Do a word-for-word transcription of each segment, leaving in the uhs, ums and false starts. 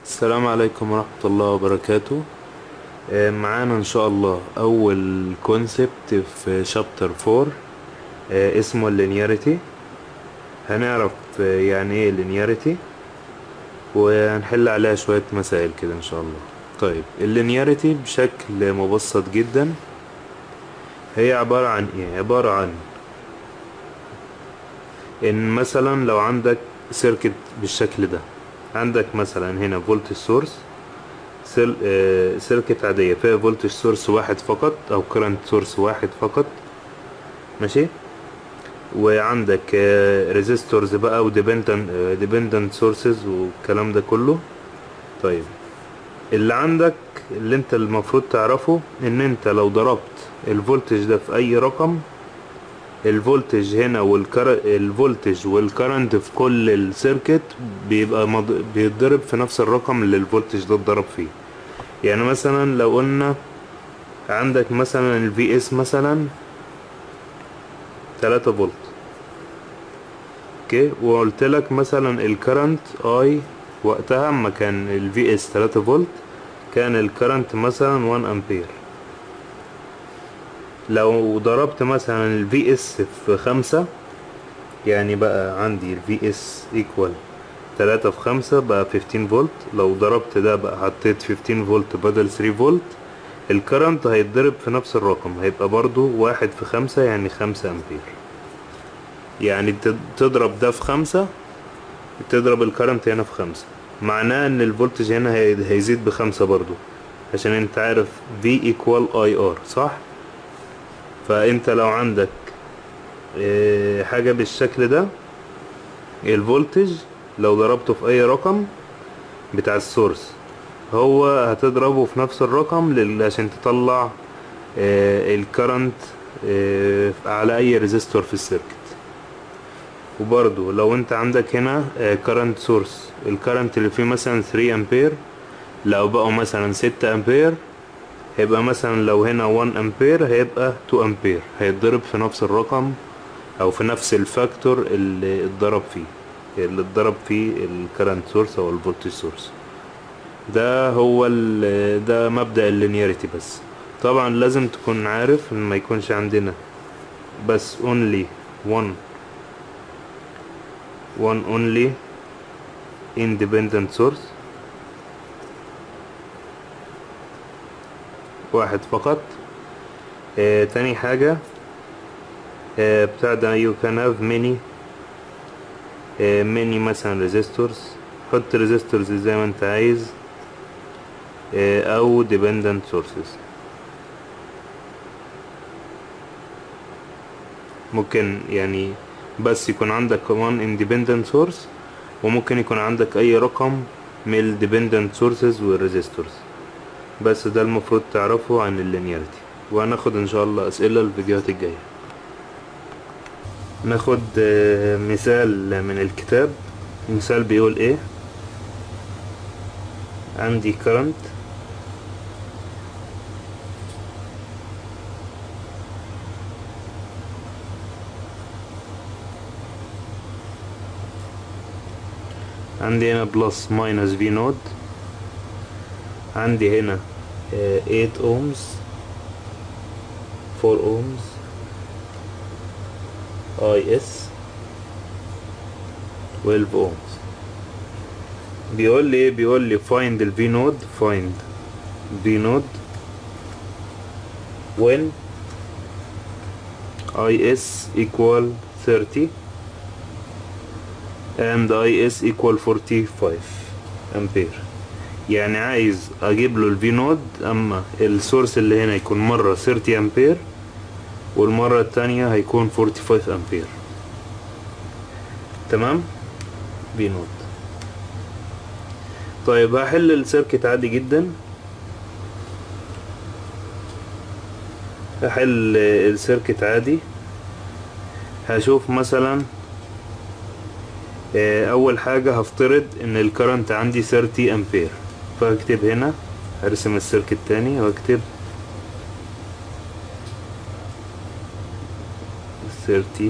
السلام عليكم ورحمة الله وبركاته. آه، معانا ان شاء الله اول كونسبت في شابتر فور، آه، اسمه اللينياريتي. هنعرف آه، يعني ايه اللينياريتي، وهنحل عليها شوية مسائل كده ان شاء الله. طيب، اللينياريتي بشكل مبسط جدا هي عبارة عن ايه؟ عبارة عن ان مثلا لو عندك سيركت بالشكل ده، عندك مثلا هنا فولتج سورس، سير... آه، سيركت عادية فيها فولتج سورس واحد فقط أو كرنت سورس واحد فقط، ماشي. وعندك ريزيستورز بقى وديبندنت ديبندنت سورسز والكلام ده كله. طيب، اللي عندك اللي انت المفروض تعرفه ان انت لو ضربت الفولتج ده في اي رقم، الفولتج هنا والكر... الفولتج والكرنت في كل السيركت بيبقى مض... بيتضرب في نفس الرقم اللي الفولتج ده اتضرب فيه. يعني مثلا لو قلنا عندك مثلا ال في اس مثلا تلاتة فولت، اوكي، وقلت لك مثلا الكرنت اي وقتها اما كان ال في اس تلاتة فولت كان الكرنت مثلا واحد امبير. لو ضربت مثلا ال في اس في خمسة، يعني بقى عندي ال في اس equal تلاتة في خمسة بقى خمستاشر فولت. لو ضربت ده بقى حطيت خمستاشر فولت بدل تلاتة فولت، الكرنت هيتضرب في نفس الرقم، هيبقى برضو واحد في خمسة يعني خمسة امبير. يعني تضرب ده في خمسة، تضرب الكرنت هنا في خمسة، معناه ان الفولتج هنا هيزيد بخمسة برضو، عشان انت عارف V equal I R، صح؟ فانت لو عندك اه حاجة بالشكل ده، الفولتج لو ضربته في اي رقم بتاع السورس، هو هتضربه في نفس الرقم عشان تطلع اه الكرنت اه على اي ريزيستور في السيركت. وبرضو لو انت عندك هنا كارنت سورس، الكارنت اللي فيه مثلا تلاتة امبير، لو بقوا مثلا ستة امبير، هيبقى مثلا لو هنا واحد امبير هيبقى اتنين امبير، هيتضرب في نفس الرقم او في نفس الفاكتور اللي اتضرب فيه اللي اتضرب فيه الكارنت سورس او الفولتج سورس. ده هو ده مبدأ اللينياريتي. بس طبعا لازم تكون عارف ان ما يكونش عندنا بس only one one only independent source، واحد فقط. آه تاني حاجة، آه بتاع ده you can have many آه many مثلا resistors، حط resistors زي ما انت عايز، آه او dependent sources. ممكن يعني بس يكون عندك كمان independent source، وممكن يكون عندك اي رقم من ال dependent sources والresistors. بس ده المفروض تعرفه عن اللينياريتي، وهناخد ان شاء الله اسئلة الفيديوهات الجاية. ناخد مثال من الكتاب. مثال بيقول ايه؟ عندي current عندي هنا بلس ماينس في نود، عندي هنا تمانية ohms أربعة ohms اي اس اتناشر ohms. بيقول لي ايه؟ بيقول لي find ال V node find V node when I S equal thirty and I S equal forty-five ampere. يعني عايز اجيب له ال V node اما السورس اللي هنا يكون مرة thirty امبير والمرة التانية هيكون forty-five امبير. تمام؟ V node. طيب هحل السيركت عادي جدا. هحل السيركت عادي. هشوف مثلا اول حاجة هفترض ان الكرنت عندي thirty امبير، فاكتب هنا، هرسم السيركت تاني واكتب thirty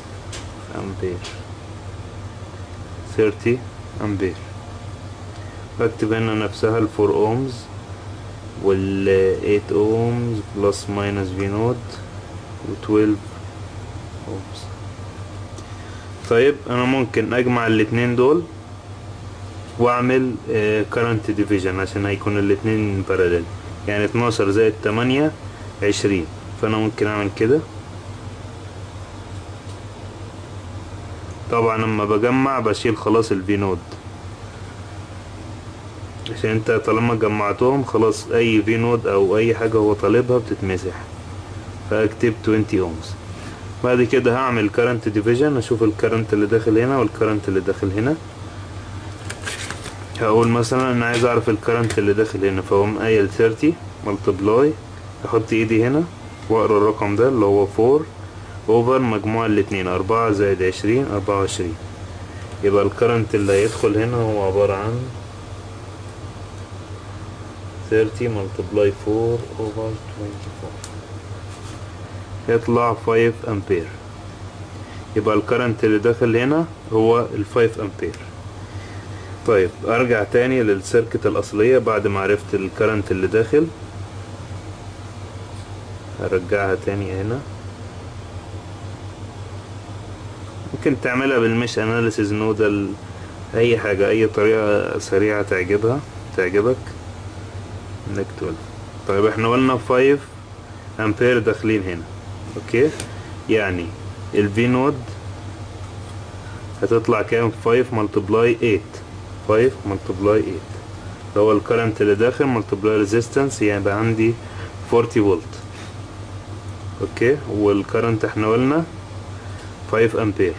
امبير thirty امبير. اكتب هنا نفسها الفور اومز وال ايت اومز بلس ماينس في نود وتويلف اومز. طيب انا ممكن اجمع الاتنين دول واعمل current division عشان هيكون الاتنين parallel، يعني اتناشر زائد تمانية عشرين. فانا ممكن اعمل كده. طبعا لما بجمع بشيل خلاص الفي نود، عشان انت طالما جمعتهم خلاص اي في نود او اي حاجة هو طالبها بتتمسح. فاكتب عشرين اومز. بعد كده هعمل current division، اشوف الكرنت اللي داخل هنا والكرنت اللي داخل هنا. هقول مثلا انا عايز اعرف الكرنت اللي داخل هنا، فاقوم قايل ثلاثين ملتبلاي، احط ايدي هنا واقرا الرقم ده اللي هو فور اوفر مجموع الاتنين، اربعة زائد عشرين اربعة وعشرين. يبقى الكرنت اللي هيدخل هنا هو عبارة عن ثلاثين ملتبلاي فور اوفر اربعة وعشرين، يطلع خمسة امبير. يبقى الكرنت اللي داخل هنا هو الخمسة امبير. طيب ارجع تاني للسيركت الاصلية بعد ما عرفت الكرنت اللي داخل، هرجعها تاني هنا. ممكن تعملها بالمش اناليسيز نودال، اي حاجة اي طريقة سريعة تعجبها تعجبك نكتب. طيب احنا قلنا خمسة امبير داخلين هنا، اوكي، يعني الفي نود هتطلع كام؟ خمسة ملتبلاي تمانية، خمسة ملتبلاي تمانية اللي هو الكرنت اللي داخل ملتبلاي ريزيستنس، يعني بقى عندي أربعين فولت. اوكي، والكرنت احنا قلنا خمسة امبير.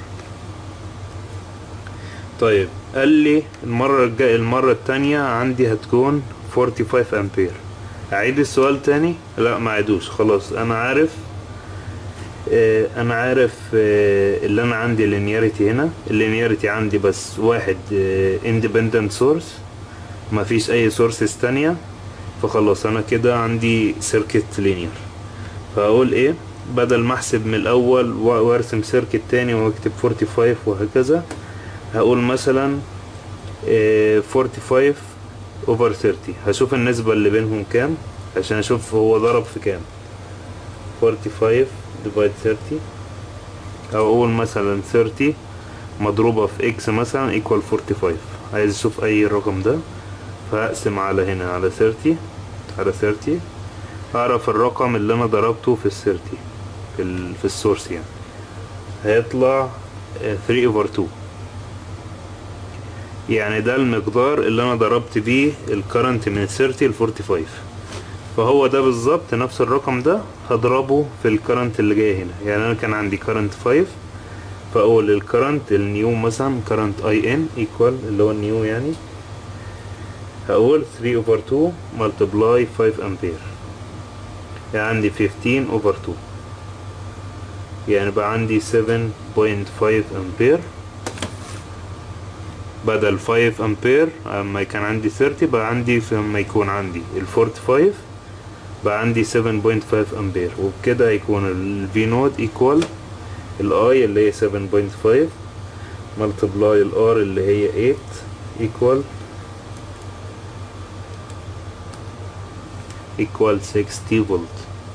طيب قال لي المرة الجاية المرة التانية عندي هتكون خمسة وأربعين امبير. اعيد السؤال تاني؟ لا ما عيدوش، خلاص انا عارف. اه انا عارف اه اللي انا عندي اللينياريتي هنا، اللينياريتي عندي بس واحد اه independent source، ما فيش اي سورسز تانية. فخلاص انا كده عندي سيركت لينير. فاقول ايه؟ بدل ما احسب من الاول وارسم سيركت تاني واكتب خمسة وأربعين وهكذا، هقول مثلا اه خمسة وأربعين over ثلاثين. هشوف النسبة اللي بينهم كام عشان اشوف هو ضرب في كام. خمسة وأربعين divide ثلاثين، او اقول مثلا ثلاثين مضروبة في x مثلا equal خمسة وأربعين. عايز اشوف اي رقم ده، فهقسم على هنا على ثلاثين على ثلاثين، اعرف الرقم اللي انا ضربته في الثلاثين في, ال... في السورس، يعني هيطلع ثلاثة over اتنين. يعني ده المقدار اللي انا ضربت بيه الكرنت من ثلاثين ل خمسة وأربعين. فهو ده بالظبط نفس الرقم ده هضربه في الكرنت اللي جاي هنا. يعني انا كان عندي كرنت خمسة، فاقول الكرنت النيو مثلا كرنت اي ان ايكوال اللي هو النيو، يعني هقول ثلاثة over اتنين multiply خمسة امبير، يعني عندي خمستاشر over اتنين، يعني بقى عندي سبعة فاصلة خمسة امبير بدل خمسة امبير. اما كان عندي ثلاثين بقى عندي لما يكون عندي ال خمسة وأربعين بقى عندي سبعة فاصلة خمسة امبير. وبكده يكون ال V نود equal ال I اللي هي سبعة فاصلة خمسة multiply ال R اللي هي تمانية equal equal ستين فولت.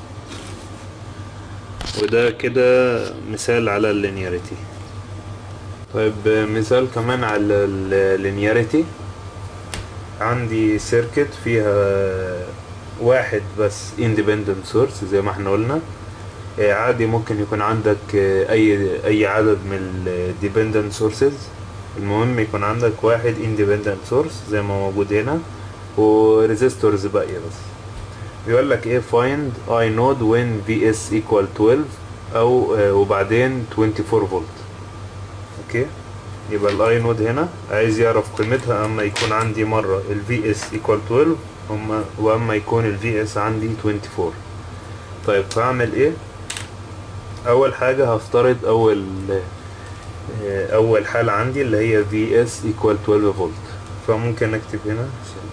وده كده مثال على اللينياريتي. طيب مثال كمان على اللينياريتي، عندي سيركت فيها واحد بس independent source زي ما احنا قلنا. عادي ممكن يكون عندك اي اي عدد من ال dependent sources، المهم يكون عندك واحد independent source زي ما موجود هنا وريزيستورز باقية بس. بيقول لك ايه find I node when vs equal اتناشر او وبعدين اربعة وعشرين فولت. اوكي، يبقى الاي نود هنا عايز يعرف قيمتها اما يكون عندي مرة ال vs equal اتناشر واما يكون ال vs عندي اربعة وعشرين. طيب هعمل ايه؟ اول حاجة هفترض اول اول حالة عندي اللي هي vs equal اتناشر فولت، فممكن اكتب هنا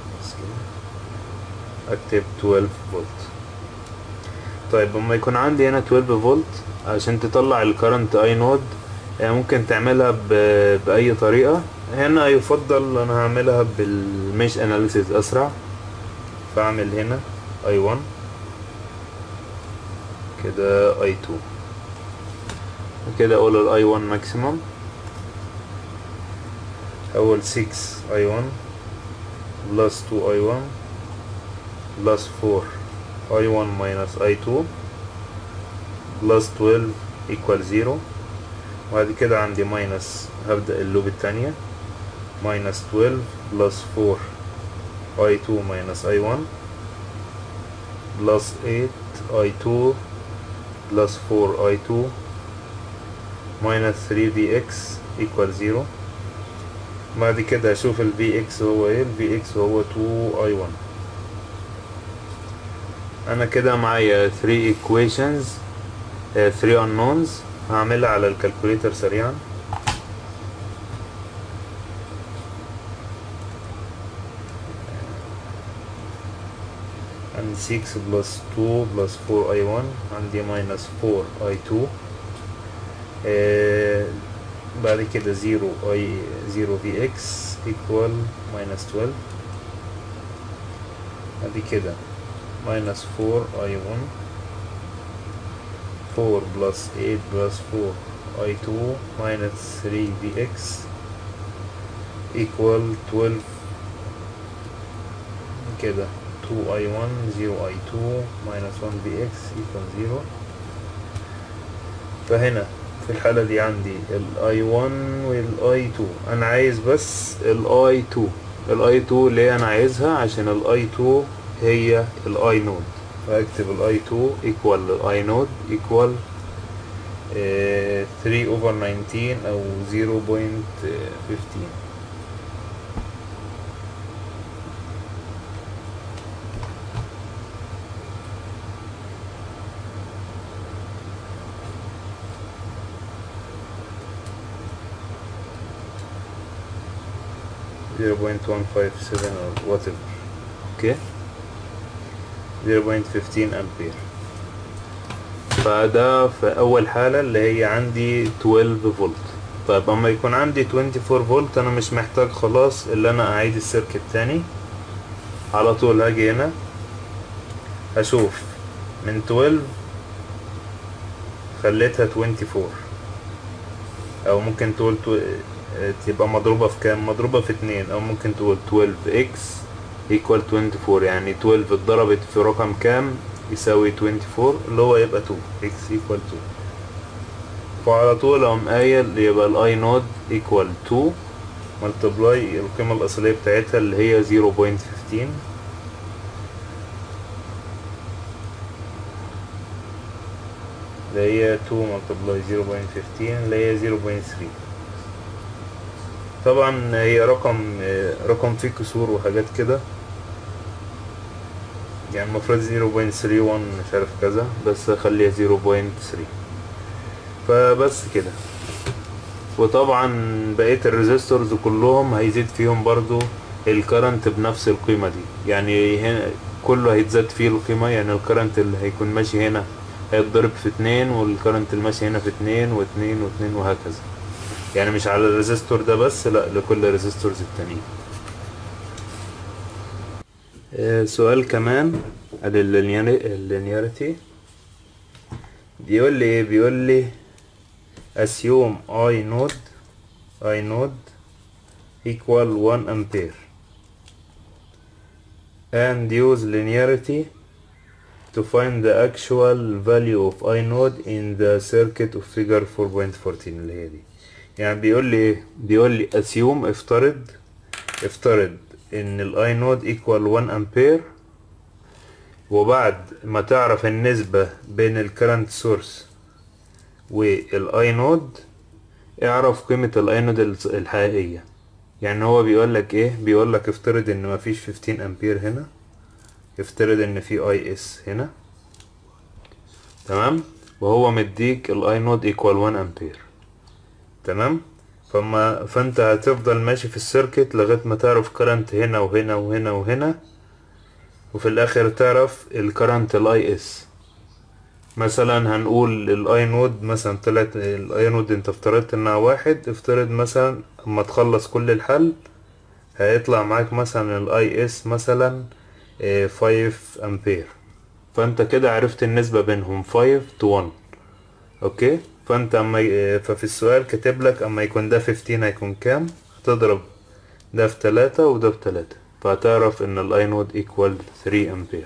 اكتب اتناشر فولت. طيب لما يكون عندي هنا اتناشر فولت، عشان تطلع الكرنت اي نود يعني ممكن تعملها ب- بأي طريقة. هنا يفضل أنا هعملها بالميش أناليسيس أسرع، فأعمل هنا اي واحد كده اي اتنين وكده أقول ال اي واحد ماكسيموم. أول ستة اي واحد بلس اتنين اي واحد بلس أربعة اي واحد minus اي اتنين بلس اتناشر equal صفر. وبعد كده عندي ماينس، هبدأ اللوب التانية ماينس اتناشر بلس أربعة اي اتنين minus اي واحد بلس تمانية اي اتنين بلس أربعة اي اتنين minus ثلاثة في اكس equal صفر. بعد كده اشوف ال Vx هو ايه. ال Vx هو اتنين اي واحد. انا كده معايا تلاتة equations تلاتة unknowns. هعملها على الكالكوليتر سريعا. عندي ستة بلس اتنين بلس أربعة اي واحد، عندي minus أربعة اي اتنين، آه بعد كده صفر اي صفر في اكس equal minus اتناشر. بعد كده minus أربعة اي واحد، أربعة plus تمانية plus أربعة اي اتنين minus ثلاثة في اكس equal اتناشر. كده اتنين اي واحد صفر اي اتنين minus واحد في اكس equal صفر. فهنا في الحالة دي عندي ال اي واحد وال اي اتنين. انا عايز بس ال اي اتنين. ال اي اتنين ليه انا عايزها؟ عشان ال اي اتنين هي ال اي نود. فاكتب ال اي اتنين equal ال اي نود equal تلاتة over تسعتاشر او صفر فاصلة خمستاشر. صفر فاصلة واحد خمسة سبعة or whatever. اوكي صفر فاصلة واحد خمسة امبير. فده في اول حالة اللي هي عندي اتناشر فولت. طيب اما يكون عندي اربعة وعشرين فولت انا مش محتاج خلاص اللي انا اعيد السيركت تاني. على طول هاجي هنا هشوف من اتناشر خليتها اربعة وعشرين، او ممكن تقول تو... تبقى مضروبة في كام؟ مضروبة في اتنين، او ممكن تقول اتناشر اكس equal اربعة وعشرين. يعني اتناشر اتضربت في رقم كام يساوي اربعة وعشرين اللي هو يبقى اتنين x equal اتنين. فعلى طول اقوم قايل يبقى الاي نود equal اتنين multiply القيمة الأصلية بتاعتها اللي هي صفر فاصلة خمستاشر اللي هي اتنين multiply صفر فاصلة خمستاشر اللي هي صفر فاصلة تلاتة. طبعا هي رقم رقم فيه كسور وحاجات كده، يعني المفروض صفر فاصلة تلاتة واحد مش عارف كذا، بس خليها صفر فاصلة تلاتة. فبس كده. وطبعا بقية الريزيستورز كلهم هيزيد فيهم برضو الكرنت بنفس القيمة دي. يعني هنا كله هيتزاد فيه القيمة، يعني الكرنت اللي هيكون ماشي هنا هيتضرب في اتنين، والكرنت اللي ماشي هنا في اتنين واتنين واتنين وهكذا. يعني مش على الريزيستور ده بس، لا لكل الريزيستورز التانيين. آه سؤال كمان عن اللينياريتي. بيقول لي ايه؟ بيقول لي assume I node I node equal one ampere and use linearity to find the actual value of I node in the circuit of figure four point one four اللي هي دي. يعني بيقول لي ايه؟ بيقول لي assume افترض افترض ان ال I node equal one ampere، وبعد ما تعرف النسبة بين ال current source وال I node اعرف قيمة ال I node الحقيقية. يعني هو بيقول لك ايه؟ بيقول لك افترض ان مفيش خمستاشر امبير هنا، افترض ان في اي اس هنا، تمام، وهو مديك الاي نود ايكوال واحد امبير، تمام. فما فانت هتفضل ماشي في السيركت لغايه ما تعرف كرنت هنا وهنا وهنا وهنا، وفي الاخر تعرف الكرنت الاي اس. مثلا هنقول الاي نود مثلا طلعت الاي نود انت افترضت انها واحد، افترض مثلا اما تخلص كل الحل هيطلع معاك مثلا الاي اس مثلا خمسة امبير. فانت كده عرفت النسبة بينهم خمسة to واحد. اوكي، فانت اما ي- ففي السؤال كاتب لك اما يكون ده خمستاشر هيكون كام، هتضرب ده في تلاتة وده في تلاتة، فهتعرف ان الاي نود ايكوال تلاتة امبير.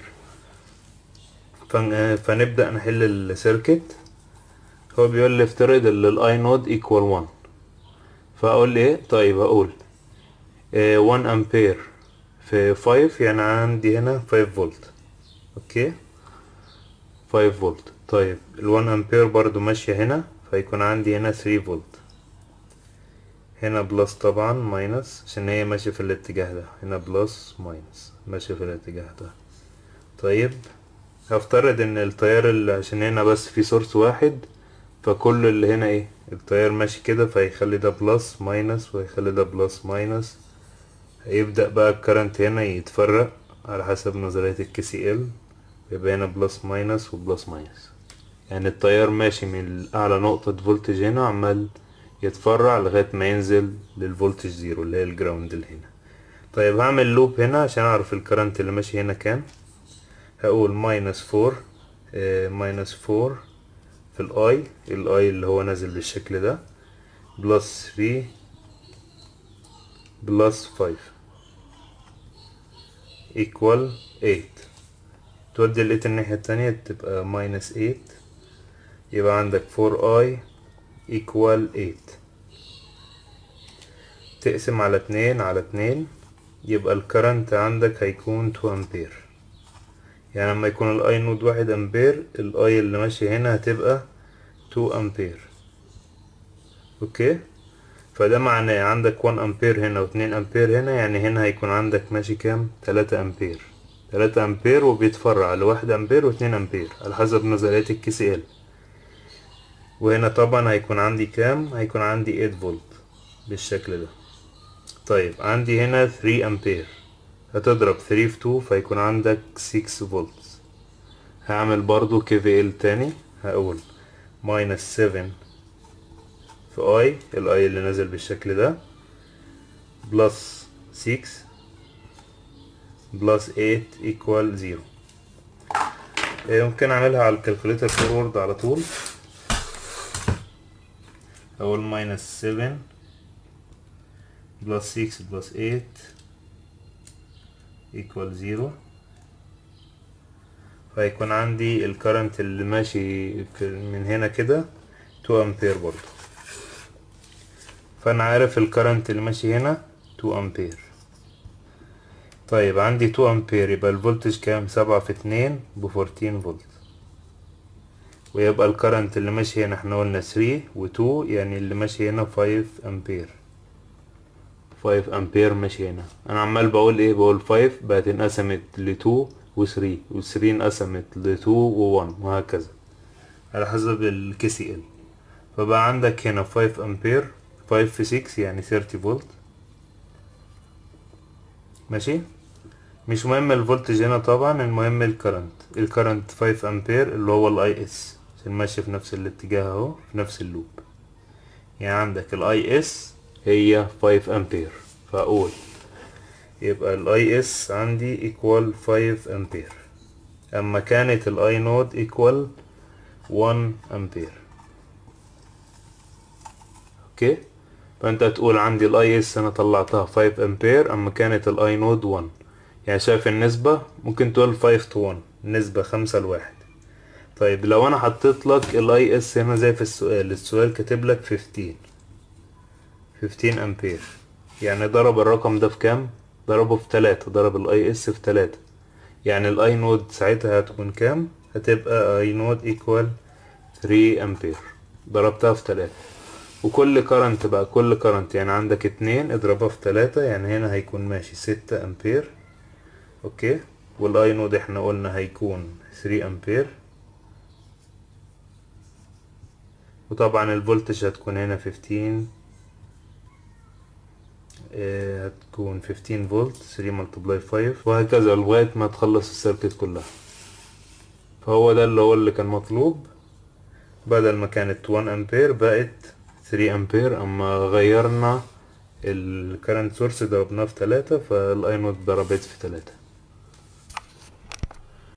فن- فنبدأ نحل السيركت. هو بيقول لي افترض ان الاي نود ايكوال واحد، فاقول ايه؟ طيب هقول اه واحد امبير في خمسة، يعني عندي هنا خمسة فولت. اوكي، خمسة فولت. طيب ال واحد امبير برضو ماشية هنا، فيكون عندي هنا تلاتة فولت. هنا بلس طبعا ماينس عشان هي ماشية في الاتجاه ده، هنا بلس ماينس ماشية في الاتجاه ده. طيب هفترض ان التيار اللي عشان هنا بس في سورس واحد، فكل اللي هنا ايه التيار ماشي كده، فيخلي ده بلس ماينس ويخلي ده بلس ماينس. هيبدأ بقى الكرنت هنا يتفرق على حسب نظرية الكي سي ال، يبقى هنا بلس ماينس وبلس ماينس. يعني التيار ماشي من اعلى نقطة فولتج هنا عمال يتفرع لغاية ما ينزل للفولتج زيرو اللي هي الجراوند اللي هنا. طيب هعمل لوب هنا عشان اعرف الكرنت اللي ماشي هنا كام. هقول ماينس فور ماينس فور في الاي الاي اللي هو نازل بالشكل ده، بلس ثري بلس خمسة equal eight. تودي ال eight الناحية التانية تبقى minus eight، يبقى عندك فور اي equal eight. تقسم على اتنين على اتنين، يبقى الكرنت عندك هيكون two امبير. يعني لما يكون الاي نود واحد امبير، الاي اللي ماشي هنا هتبقى two امبير. اوكي، فده معناه عندك واحد امبير هنا و اتنين امبير هنا، يعني هنا هيكون عندك ماشي كام؟ تلاتة امبير. تلاتة امبير وبيتفرع لواحد امبير واتنين امبير على حسب نظرية الكي سي ال. وهنا طبعا هيكون عندي كام؟ هيكون عندي تمانية فولت بالشكل ده. طيب عندي هنا تلاتة امبير، هتضرب تلاتة في اتنين فيكون عندك ستة فولت. هعمل برضو كي في ال تاني، هقول ماينس سبعة في اي الاي اللي نازل بالشكل ده، بلس ستة بلس تمانية equal زيرو. ممكن اعملها على الكالكوليتر فورورد على طول. اقول ماينس سبعة بلس ستة بلس تمانية equal زيرو. فيكون عندي الكرنت اللي ماشي من هنا كده اتنين امبير برضو. فانا عارف الكرنت اللي ماشي هنا اتنين امبير. طيب عندي اتنين امبير، يبقى الفولتج كام؟ سبعة في اتنين ب اربعتاشر فولت. ويبقى الكرنت اللي ماشي هنا احنا قلنا تلاتة و اتنين، يعني اللي ماشي هنا خمسة امبير. خمسة امبير ماشي هنا. انا عمال بقول ايه؟ بقول خمسة بقت انقسمت ل اتنين و تلاتة، و تلاتة انقسمت ل اتنين و واحد، وهكذا على حسب الكي سي ال. فبقى عندك هنا خمسة امبير، خمسة في ستة يعني تلاتين فولت. ماشي، مش مهم الفولتج هنا طبعا، المهم الكرنت. الكرنت خمسة امبير اللي هو الاي اس عشان ماشي في نفس الاتجاه اهو في نفس اللوب. يعني عندك الاي اس هي خمسة امبير، فاقول يبقى الاي اس عندي ايكوال خمسة امبير، اما كانت الاي نود ايكوال واحد امبير. اوكي، فانت تقول عندي الاي اس انا طلعتها خمسة امبير اما كانت الاي نود واحد. يعني شايف النسبة؟ ممكن تقول خمسة to واحد، النسبة خمسة لواحد. طيب لو انا حطيت لك الاي اس هنا زي في السؤال، السؤال كاتب لك خمستاشر خمستاشر امبير، يعني ضرب الرقم ده في كام؟ ضربه في تلاتة، ضرب الاي اس في تلاتة. يعني الاي نود ساعتها هتكون كام؟ هتبقى اي نود ايكوال تلاتة امبير، ضربتها في تلاتة. وكل كرنت بقى، كل كرنت يعني عندك اتنين اضربها في تلاتة، يعني هنا هيكون ماشي ستة امبير. اوكي، والاي نود احنا قلنا هيكون تلاتة امبير. وطبعا الفولتج هتكون هنا خمستاشر، اه هتكون خمستاشر فولت، تلاتة ملتبلاي خمسة، وهكذا لغاية ما تخلص السيركت كلها. فهو ده اللي هو اللي كان مطلوب. بدل ما كانت واحد امبير بقت تلاتة امبير، اما غيرنا الكرنت سورس ضربناه في تلاتة، فالاي نوت ضربت في تلاتة.